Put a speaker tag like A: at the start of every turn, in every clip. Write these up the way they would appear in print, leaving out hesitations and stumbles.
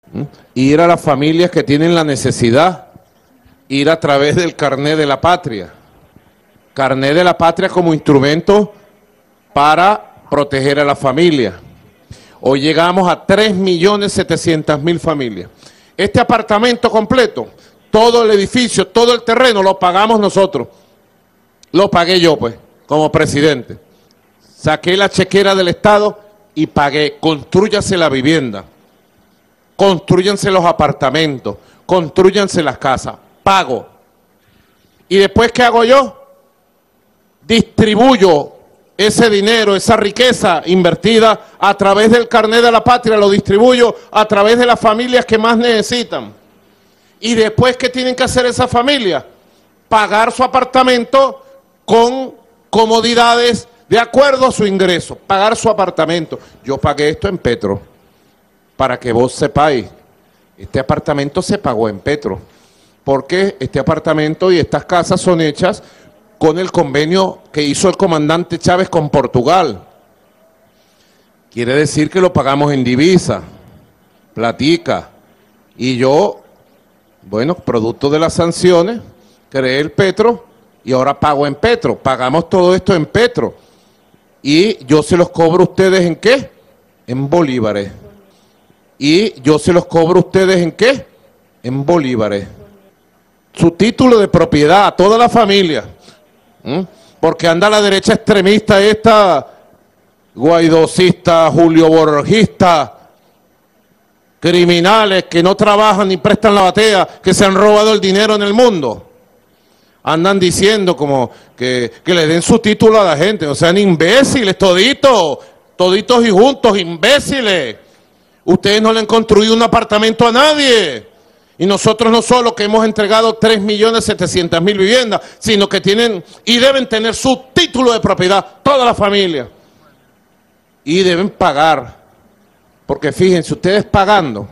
A: Ir a las familias que tienen la necesidad, ir a través del carné de la patria. Carné de la patria como instrumento para proteger a la familia. Hoy llegamos a 3.700.000 familias. Este apartamento completo, todo el edificio, todo el terreno, lo pagamos nosotros. Lo pagué yo, pues, como presidente. Saqué la chequera del Estado y pagué. Constrúyase la vivienda, constrúyanse los apartamentos, constrúyanse las casas. Pago. ¿Y después qué hago yo? Distribuyo ese dinero, esa riqueza invertida a través del carné de la patria, lo distribuyo a través de las familias que más necesitan. Y después, ¿qué tienen que hacer esas familias? Pagar su apartamento con comodidades de acuerdo a su ingreso, pagar su apartamento. Yo pagué esto en Petro, para que vos sepáis, este apartamento se pagó en Petro, porque este apartamento y estas casas son hechas con el convenio que hizo el comandante Chávez con Portugal. Quiere decir que lo pagamos en divisa, platica, y yo, bueno, producto de las sanciones, creé el Petro y ahora pago en Petro, pagamos todo esto en Petro, y yo se los cobro a ustedes ¿en qué? En bolívares. Y yo se los cobro a ustedes ¿en qué? En bolívares. Su título de propiedad a toda la familia. Porque anda la derecha extremista esta, guaidocista, Julio Borgista, criminales que no trabajan ni prestan la batea, que se han robado el dinero en el mundo. Andan diciendo como que le den su título a la gente, o sean imbéciles toditos y juntos, imbéciles. Ustedes no le han construido un apartamento a nadie. Y nosotros no solo que hemos entregado 3.700.000 viviendas, sino que tienen y deben tener su título de propiedad, toda la familia. Y deben pagar, porque fíjense, ustedes pagando,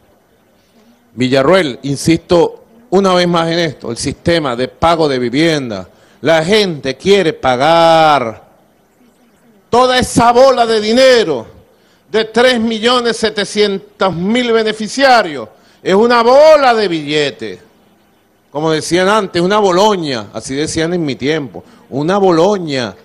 A: Villarroel, insisto una vez más en esto, el sistema de pago de vivienda, la gente quiere pagar toda esa bola de dinero de 3.700.000 beneficiarios. Es una bola de billetes, como decían antes, una Boloña, así decían en mi tiempo, una Boloña